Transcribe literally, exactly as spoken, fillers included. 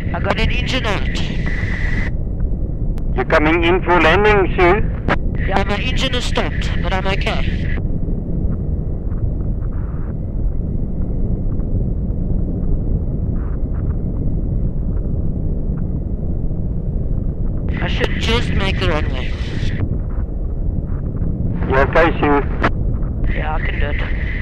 I got an engine out. You're coming in for landing, Sue? Yeah, my engine is stopped, but I'm okay. I should just make the runway. You okay, Sue? Yeah, I can do it.